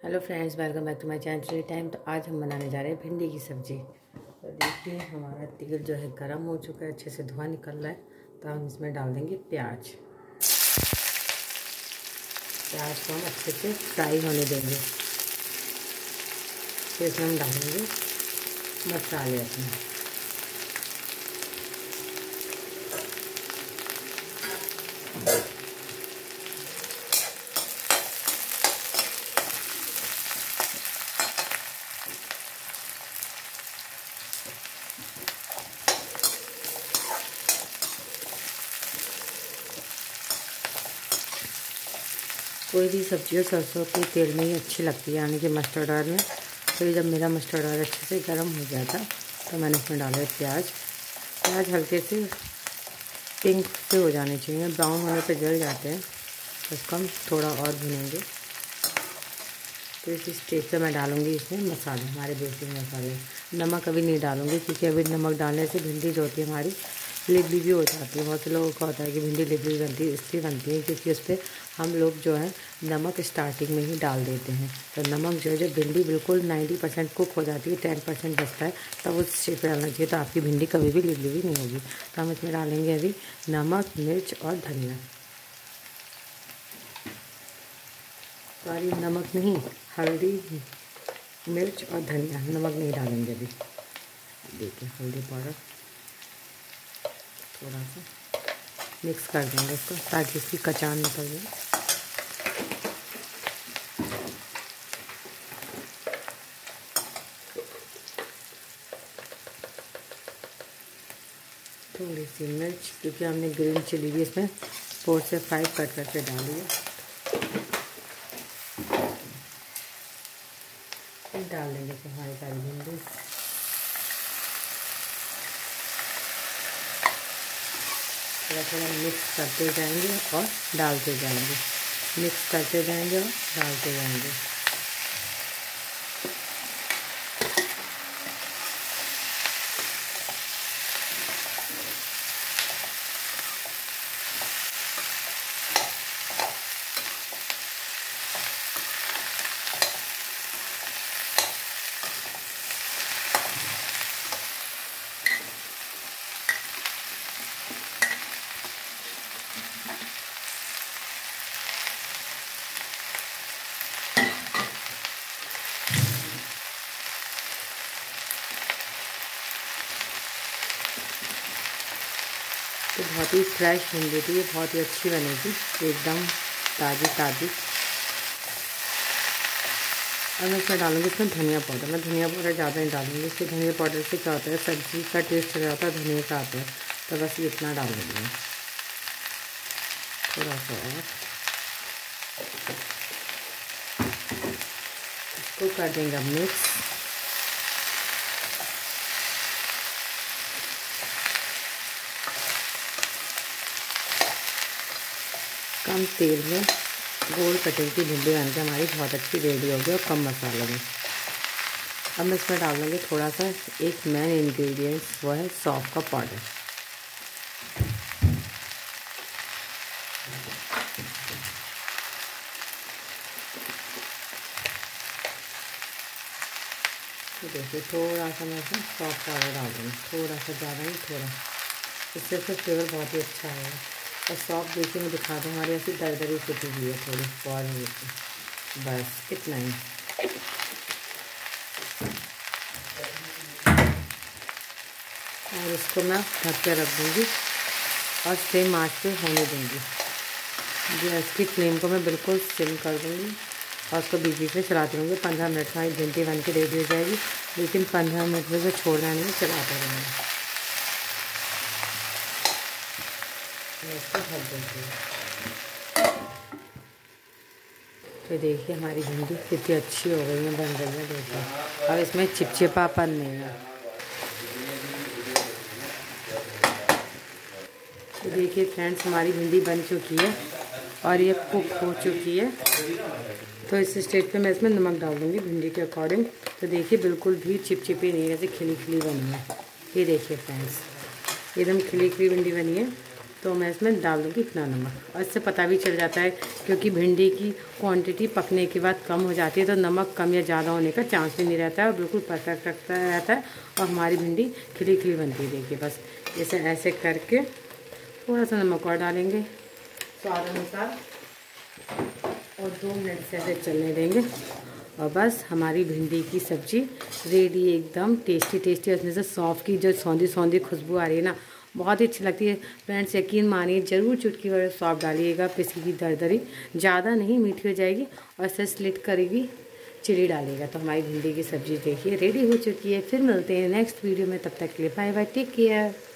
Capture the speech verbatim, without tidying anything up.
Hello friends, welcome back to my channel today time. तो आज हम बनाने जा रहे हैं भिंडी की सब्ज़ी। तो देखिए हमारा तेल जो है गर्म हो चुका है, अच्छे से धुआं निकल रहा है। तो हम इसमें डाल देंगे प्याज। प्याज को हम अच्छे से फ्राई होने देंगे। फिर इसमें हम डालेंगे मसाले अपने। कोई भी सब्ज़ी सरसों के तेल में ही अच्छी लगती है, यानी कि मस्टर्ड ऑयल में। तो जब मेरा मस्टर्ड ऑयल अच्छे से गर्म हो गया था तो मैंने इसमें डाला प्याज। प्याज हल्के से पिंक से हो जाने चाहिए, ब्राउन होने पे जल जाते हैं। तो इसको हम थोड़ा और भुनेंगे। तो इस स्टेज पे मैं डालूँगी इसमें मसाले, हमारे बेसिक मसाले। नमक अभी नहीं डालूँगी क्योंकि अभी नमक डालने से भिंडी जो होती है हमारी लिबली भी हो जाती है। बहुत से लोगों का होता है कि भिंडी लिबली बनती है, इसलिए बनती है क्योंकि उस पर हम लोग जो है नमक स्टार्टिंग में ही डाल देते हैं। तो नमक जो है, जब भिंडी बिल्कुल नब्बे परसेंट कुक हो जाती है, दस परसेंट बचता है, तब उस स्टेज पर डालना चाहिए। तो आपकी भिंडी कभी भी लिबली भी नहीं होगी। तो हम इसमें डालेंगे अभी नमक, मिर्च और धनिया। सॉरी, नमक नहीं, हल्दी, मिर्च और धनिया। नमक नहीं डालेंगे अभी। देखिए हल्दी पाउडर थोड़ा सा मिक्स कर देंगे इसको ताकि इसकी कचान निकल जाए। थोड़ी सी मिर्च, क्योंकि हमने ग्रीन चिली भी इसमें फोर से फाइव कट करके डाली है। डाल देंगे तो हमारी सारी भिंडी। थोड़ा थोड़ा मिक्स करते जाएंगे और डालते जाएंगे, मिक्स करते जाएंगे और डालते जाएंगे। तो बहुत ही फ्रेश भिंडी थी, ये बहुत ही अच्छी बनेगी, एकदम ताज़ी ताज़ी। और मैं इसमें डालूँगी इसमें धनिया पाउडर। मैं धनिया पाउडर ज़्यादा नहीं डालूँगी, इससे धनिया पाउडर से क्या होता है, सब्ज़ी का टेस्ट चला जाता है, धनिया का आता है। तो बस ये इतना डाल देंगे, थोड़ा सा और। इसको कर देंगे अब मिक्स। कम तेल में गोल कटिंग की भिंडी बन के हमारी बहुत अच्छी रेडी होगी और कम मसालों में। अब मैं इसमें डाल दूँगी थोड़ा सा, एक मेन इंग्रेडिएंट्स, वो है सौंफ का पाउडर। तो देखिए थोड़ा सा मैं इसमें सौंफ पाउडर डाल दूँगी, थोड़ा सा, ज़्यादा नहीं, थोड़ा। इससे फिर फ्लेवर बहुत ही अच्छा आएगा। और सौंफ देखिए मैं दिखा दूँ, हमारी ऐसी दरदरी कुटी हुई है, थोड़ी बॉयल हुई थी, बस इतना ही। और इसको मैं ढक के रख दूँगी और सेम आँच पे होने दूँगी। गैस की फ्लेम को मैं बिल्कुल सिम कर दूँगी और उसको बीच बीच में चलाती रहूँगी। पंद्रह मिनट में भिंडी बन के रेडी हो जाएगी, लेकिन पंद्रह मिनट में से छोड़ना नहीं, चलाते रहेंगे। इसको ढक देती हूँ। तो देखिए हमारी भिंडी कितनी अच्छी हो गई है, बन रही है, देखिए। और इसमें चिपचिपापन नहीं है। तो देखिए फ्रेंड्स, हमारी भिंडी बन चुकी है और ये कुक हो चुकी है। तो इस स्टेज पे मैं इसमें नमक डाल दूँगी भिंडी के अकॉर्डिंग। तो देखिए बिल्कुल भी चिपचिपी नहीं है, जैसे खिली खिली बनी है। ये देखिए फ्रेंड्स, एकदम खिली खिली भिंडी बनी है। तो मैं इसमें डाल दूँगी इतना नमक। और इससे पता भी चल जाता है, क्योंकि भिंडी की क्वांटिटी पकने के बाद कम हो जाती है तो नमक कम या ज़्यादा होने का चांस भी नहीं रहता है और बिल्कुल परफेक्ट रखता रहता है और हमारी भिंडी खिली खिली बनती रहेगी। बस जैसे ऐसे करके थोड़ा सा नमक और डालेंगे स्वाद अनुसार और दो मिनट से ऐसे चलने देंगे और बस हमारी भिंडी की सब्ज़ी रेडी, एकदम टेस्टी टेस्टी। उसमें से सौंफ की जो सौंधी सौंधी खुशबू आ रही है ना, बहुत ही अच्छी लगती है। फ्रेंड्स यकीन मानिए, ज़रूर चुटकी भर सौंफ डालिएगा, पिसी की दरदरी, ज़्यादा नहीं, मीठी हो जाएगी। और ऐसे स्लिट करी हुई चिली डालिएगा तो हमारी भिंडी की सब्ज़ी देखिए रेडी हो चुकी है। फिर मिलते हैं नेक्स्ट वीडियो में, तब तक के लिए बाय बाय, टेक केयर।